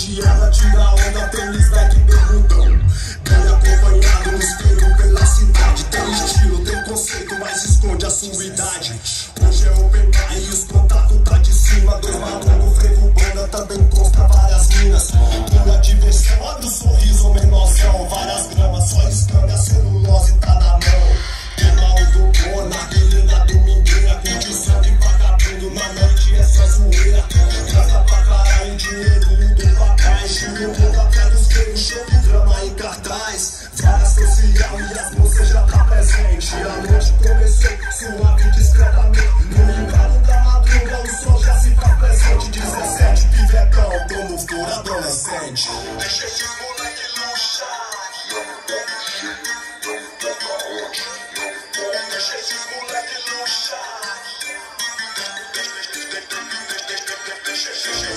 noite ela tira onda, tem snack bermudão. Bem acompanhado no espelho pela cidade. Tem estilo, tem conceito, mas esconde a sua idade. Hoje é open bar e os contatos tá de cima. Dois malucos, frevo, banda, também consta várias minas. Pura diversão, olha o sorriso menorzão. Várias gramas, só escanga, a celulose tá na mão. Tem mal do bom, na beleza domingueira. Curtição de vagabundo, na noite é só zoeira. Gasta pra caralho, dinheiro do papai. Júlio, mundo atrás dos feios, show de drama em cartaz. Várias social e as moças já tá presente. A noite começou, suave discretamente. No embalo da madruga, o sol já se faz presente. 17, pivetão, como for adolescente. Deixa esses moleque luxar. Não tem jeito, não tem pra onde. Deixa esses moleque luxar. Deixa